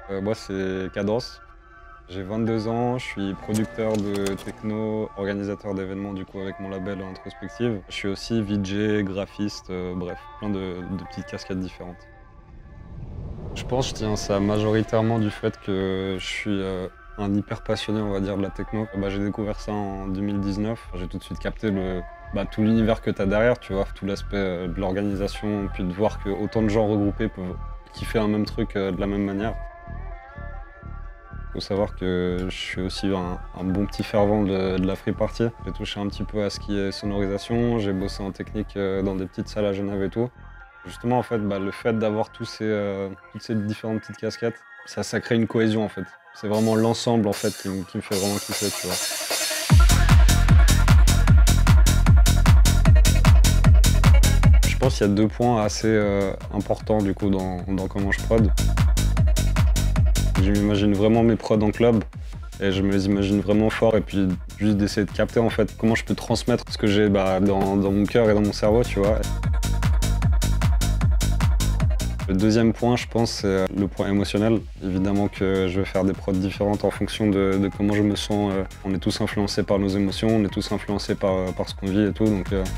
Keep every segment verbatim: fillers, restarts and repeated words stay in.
Euh, moi, c'est Cadence. J'ai vingt-deux ans, je suis producteur de techno, organisateur d'événements du coup avec mon label Introspective. Je suis aussi V J, graphiste, euh, bref, plein de, de petites casquettes différentes. Je pense que je tiens ça majoritairement du fait que je suis euh, un hyper passionné, on va dire, de la techno. Bah, j'ai découvert ça en deux mille dix-neuf. J'ai tout de suite capté le, bah, tout l'univers que tu as derrière, tu vois, tout l'aspect euh, de l'organisation, puis de voir que autant de gens regroupés peuvent kiffer un même truc euh, de la même manière. Il faut savoir que je suis aussi un, un bon petit fervent de, de la free party. J'ai touché un petit peu à ce qui est sonorisation, j'ai bossé en technique euh, dans des petites salles à Genève et tout. Justement, en fait, bah, le fait d'avoir tous ces, euh, toutes ces différentes petites casquettes, ça, ça crée une cohésion, en fait. C'est vraiment l'ensemble, en fait, qui, me- qui me fait vraiment kiffer, tu vois. Je pense qu'il y a deux points assez euh, importants, du coup, dans, dans comment je prod. Je m'imagine vraiment mes prods en club et je me les imagine vraiment fort et puis juste d'essayer de capter en fait comment je peux transmettre ce que j'ai bah, dans, dans mon cœur et dans mon cerveau, tu vois. Le deuxième point, je pense, c'est le point émotionnel. Évidemment que je vais faire des prods différentes en fonction de, de comment je me sens. On est tous influencés par nos émotions, on est tous influencés par, par ce qu'on vit et tout. Donc, euh...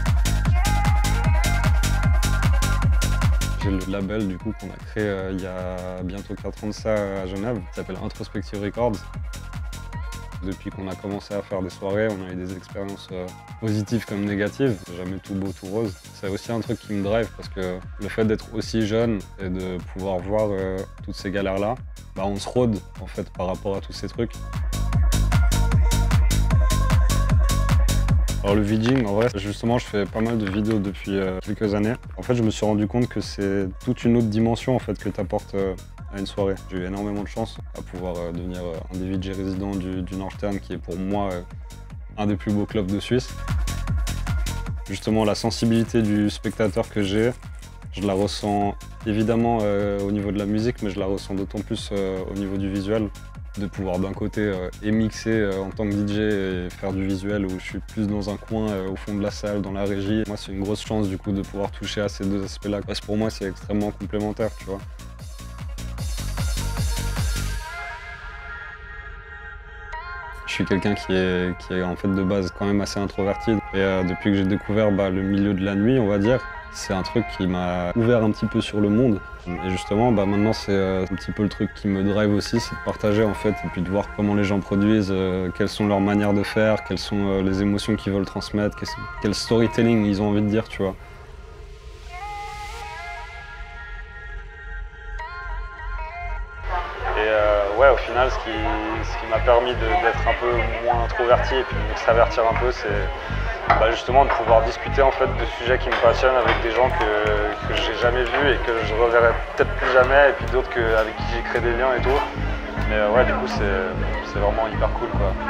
J'ai le label du coup qu'on a créé euh, il y a bientôt quatre ans de ça à Genève, qui s'appelle Introspective Records. Depuis qu'on a commencé à faire des soirées, on a eu des expériences euh, positives comme négatives. C'est jamais tout beau, tout rose. C'est aussi un truc qui me drive parce que le fait d'être aussi jeune et de pouvoir voir euh, toutes ces galères-là, bah, on se rôde en fait par rapport à tous ces trucs. Alors le VJing, en vrai, justement, je fais pas mal de vidéos depuis euh, quelques années. En fait, je me suis rendu compte que c'est toute une autre dimension en fait que tu apportes euh, à une soirée. J'ai eu énormément de chance à pouvoir euh, devenir euh, un des V J résidents du, du Nordstern, qui est pour moi euh, un des plus beaux clubs de Suisse. Justement, la sensibilité du spectateur que j'ai, je la ressens évidemment euh, au niveau de la musique, mais je la ressens d'autant plus euh, au niveau du visuel. De pouvoir d'un côté euh, émixer euh, en tant que D J et faire du visuel où je suis plus dans un coin euh, au fond de la salle, dans la régie. Moi, c'est une grosse chance du coup de pouvoir toucher à ces deux aspects-là parce que pour moi, c'est extrêmement complémentaire, tu vois. Je suis quelqu'un qui est, qui est en fait de base quand même assez introverti et euh, depuis que j'ai découvert bah, le milieu de la nuit, on va dire, c'est un truc qui m'a ouvert un petit peu sur le monde. Et justement, bah, maintenant, c'est euh, un petit peu le truc qui me drive aussi, c'est de partager en fait, et puis de voir comment les gens produisent, euh, quelles sont leurs manières de faire, quelles sont euh, les émotions qu'ils veulent transmettre, quel, quel storytelling ils ont envie de dire, tu vois. Et euh, ouais, au final, ce qui, ce qui m'a permis d'être un peu moins introverti et puis de m'extravertir un peu, c'est bah justement de pouvoir discuter en fait de sujets qui me passionnent avec des gens que, que j'ai jamais vus et que je reverrai peut-être plus jamais, et puis d'autres avec qui j'ai créé des liens et tout. Mais euh, ouais, du coup, c'est vraiment hyper cool, quoi.